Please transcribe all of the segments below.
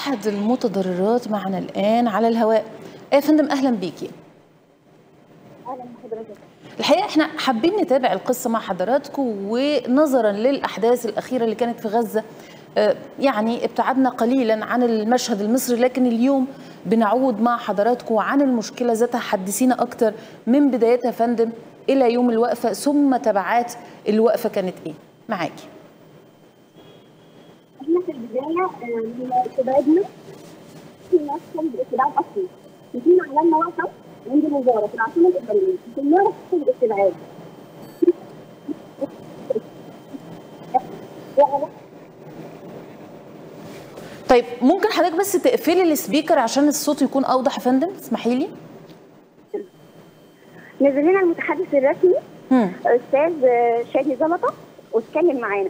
أحد المتضررات معنا الآن على الهواء. يا فندم أهلا بيكي. اهلا بحضرتك. الحقيقة احنا حابين نتابع القصة مع حضراتكم، ونظرا للأحداث الأخيرة اللي كانت في غزة يعني ابتعدنا قليلا عن المشهد المصري، لكن اليوم بنعود مع حضراتكم عن المشكلة ذاتها. حدثينا أكتر من بدايتها يا فندم إلى يوم الوقفة، ثم تبعات الوقفة كانت إيه؟ معاكي. احنا في البدايه لما استبعدنا في ناس كانت باستبعاد اصلي، وفينا عملنا وقفه عند الوزاره في العاصمه الاداريه في النار في الاستبعاد. طيب ممكن حضرتك بس تقفلي السبيكر عشان الصوت يكون اوضح يا فندم، اسمحي لي. نزل لنا المتحدث الرسمي استاذ شادي زلطه واتكلم معانا.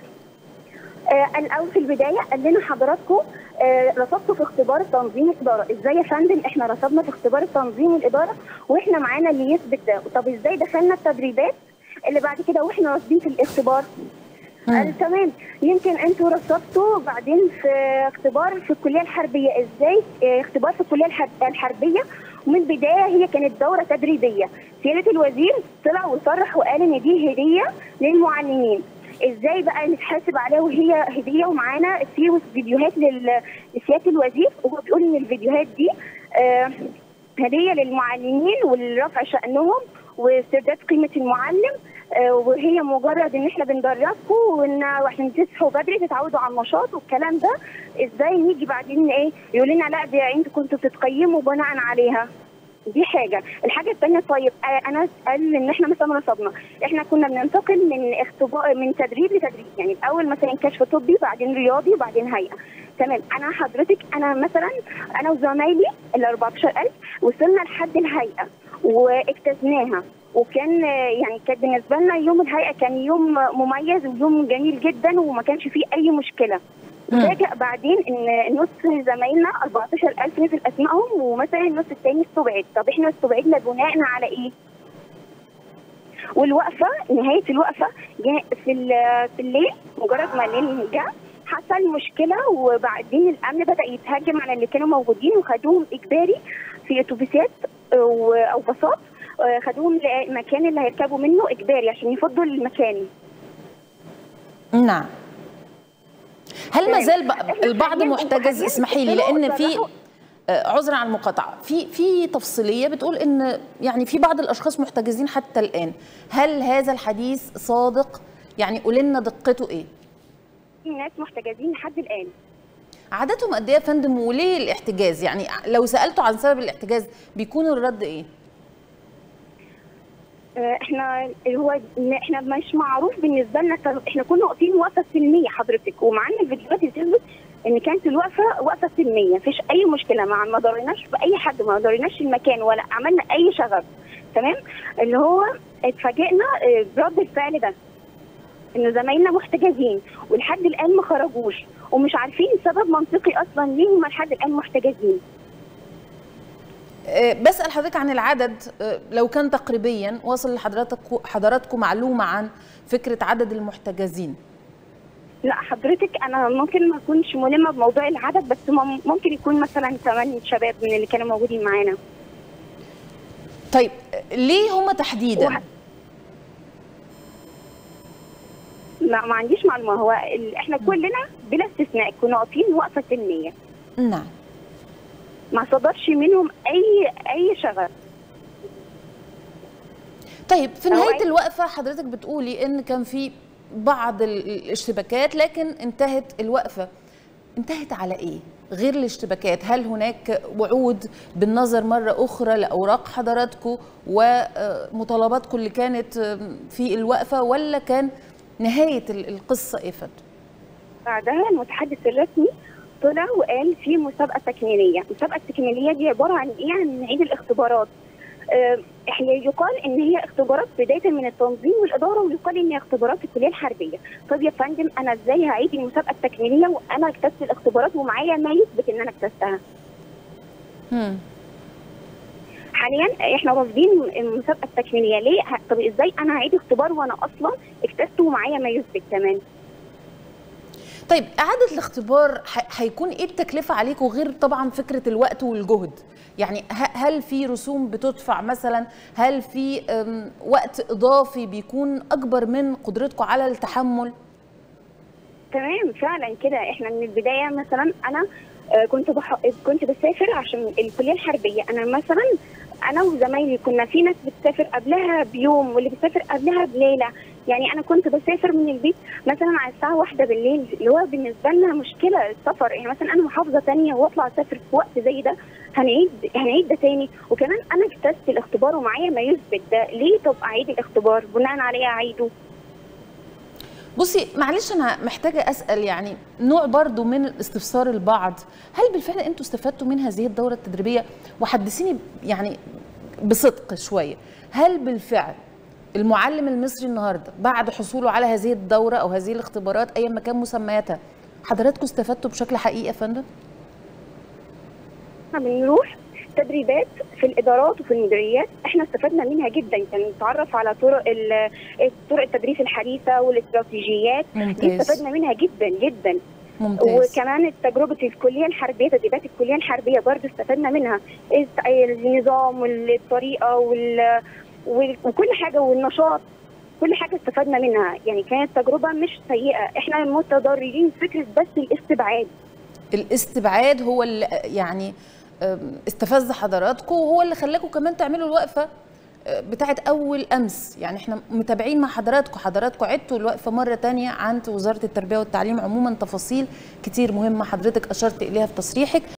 الاول في البدايه قال لنا حضراتكم رصدتوا في اختبار تنظيم الاداره. ازاي يا فندم احنا رصدنا في اختبار التنظيم الاداره واحنا معانا اللي يثبت ده؟ طب ازاي دخلنا التدريبات اللي بعد كده واحنا راصدين في الاختبار؟ قال تمام، يمكن انتوا رصدتوا بعدين في اختبار في الكليه الحربيه. ازاي اختبار في الكليه الحربيه ومن البدايه هي كانت دوره تدريبيه؟ سياده الوزير طلع وصرح وقال ان دي هديه للمعلمين. ازاي بقى نتحاسب عليها وهي هديه ومعانا في فيديوهات لسياده الوزير وهو بيقول ان الفيديوهات دي هديه للمعلمين ولرفع شانهم واسترداد قيمه المعلم، وهي مجرد ان احنا بندربكم وعشان تصحوا بدري تتعودوا على النشاط والكلام ده. ازاي نيجي بعدين ايه يقول لنا لا دي انتوا كنتوا بتتقيموا بناء عليها؟ دي حاجه. الحاجه الثانيه طيب انا قال ان احنا مثلا رصدنا احنا كنا بننتقل من اختبار من تدريب لتدريب، يعني الاول مثلا كشف طبي بعدين رياضي وبعدين هيئه. تمام، انا حضرتك انا مثلا انا وزمايلي ال 14000 وصلنا لحد الهيئه واجتزناها، وكان يعني كان بالنسبه لنا يوم الهيئه كان يوم مميز ويوم جميل جدا وما كانش فيه اي مشكله. وفاجئ بعدين ان نص زمايلنا 14000 نزل اسمائهم ومثلا النص الثاني استبعد. طب احنا استبعدنا بناء على ايه؟ والوقفه نهايه الوقفه في الليل، مجرد ما الليل جه حصل مشكله وبعدين الامن بدا يتهاجم على اللي كانوا موجودين وخدوهم اجباري في اتوبيسات او باصات، خدوهم لمكان اللي هيركبوا منه اجباري عشان يفضوا المكان. نعم. هل ما زال البعض محتجز؟ اسمحي لي لان في عذرا على المقاطعه، في تفصيليه بتقول ان يعني في بعض الاشخاص محتجزين حتى الان. هل هذا الحديث صادق؟ يعني قولي لنا دقته ايه؟ في ناس محتجزين لحد الان. عددهم قد ايه يا فندم وليه الاحتجاز؟ يعني لو سالته عن سبب الاحتجاز بيكون الرد ايه؟ احنا مش معروف بالنسبه لنا. احنا كنا واقفين وقفه سلميه حضرتك، ومعانا الفيديوهات اللي تثبت ان كانت الوقفه وقفه سلميه، مفيش اي مشكله، ما ضريناش باي حد، ما ضريناش المكان ولا عملنا اي شغب. تمام، اللي هو اتفاجئنا برد الفعل ده ان زمايلنا محتجزين ولحد الان ما خرجوش ومش عارفين سبب منطقي اصلا ليه هم لحد الان محتجزين. بسأل حضرتك عن العدد، لو كان تقريبيا وصل لحضراتكم معلومة عن فكرة عدد المحتجزين؟ لا حضرتك انا ممكن ما اكونش ملمة بموضوع العدد، بس ممكن يكون مثلا 8 شباب من اللي كانوا موجودين معانا. طيب ليه هم تحديدا؟ لا ما عنديش معلومة. هو احنا كلنا بلا استثناء كنا واقفين وقفة سلمية. نعم. ما صدرش منهم اي شغب. طيب في نهايه الوقفه حضرتك بتقولي ان كان في بعض الاشتباكات لكن انتهت الوقفه. انتهت على ايه غير الاشتباكات؟ هل هناك وعود بالنظر مره اخرى لاوراق حضراتكم ومطالباتكم اللي كانت في الوقفه، ولا كان نهايه القصه ايه فندم؟ بعدها المتحدث الرسمي طلع وقال في مسابقه تكميليه. المسابقه التكميليه دي عباره عن ايه؟ عن نعيد الاختبارات. يقال ان هي اختبارات بدايه من التنظيم والاداره، ويقال ان هي اختبارات الكليه الحربيه. طب يا فندم انا ازاي هعيد المسابقه التكميليه وانا اكتسبت الاختبارات ومعايا ما يثبت ان انا اكتسبتها؟ حاليا احنا رافضين المسابقه التكميليه. ليه؟ طب ازاي انا هعيد اختبار وانا اصلا اكتسبته ومعايا ما يثبت كمان؟ طيب اعاده الاختبار هيكون ايه التكلفه عليكم غير طبعا فكره الوقت والجهد؟ يعني هل في رسوم بتدفع مثلا؟ هل في وقت اضافي بيكون اكبر من قدرتكم على التحمل؟ تمام، فعلا كده. احنا من البدايه مثلا انا كنت بسافر عشان الكليه الحربيه. انا وزمايلي كنا في ناس بتسافر قبلها بيوم واللي بتسافر قبلها بليله. يعني انا كنت بسافر من البيت مثلا على الساعه 1 بالليل، اللي هو بالنسبه لنا مشكله السفر. يعني مثلا انا محافظه ثانيه واطلع اسافر في وقت زي ده، هنعيد ده تاني. وكمان انا اجتزت الاختبار ومعايا ما يثبت ده. ليه طب اعيد الاختبار؟ بناء عليه اعيده؟ بصي معلش انا محتاجه اسال، يعني نوع برضو من الاستفسار البعض، هل بالفعل انتوا استفدتوا من هذه الدوره التدريبيه؟ وحدثيني يعني بصدق شويه، هل بالفعل المعلم المصري النهارده بعد حصوله على هذه الدوره او هذه الاختبارات ايا ما كان مسمياتها، حضراتكم استفدتوا بشكل حقيقي يا فندم؟ احنا بنروح تدريبات في الادارات وفي المديريات، احنا استفدنا منها جدا. كان نتعرف على طرق التدريس الحديثه والاستراتيجيات. ممتاز. دي استفدنا منها جدا جدا. ممتاز. وكمان تجربه الكليه الحربيه، تدريبات الكليه الحربيه برضه استفدنا منها. النظام والطريقه وكل حاجه والنشاط، كل حاجه استفدنا منها. يعني كانت تجربه مش سيئه. احنا متضررين فكره بس الاستبعاد هو اللي يعني استفز حضراتكم، وهو اللي خلاكم كمان تعملوا الوقفه بتاعت اول امس. يعني احنا متابعين مع حضراتكم عدتوا الوقفه مره ثانيه عند وزاره التربيه والتعليم عموما، تفاصيل كتير مهمه حضرتك اشرت اليها في تصريحك.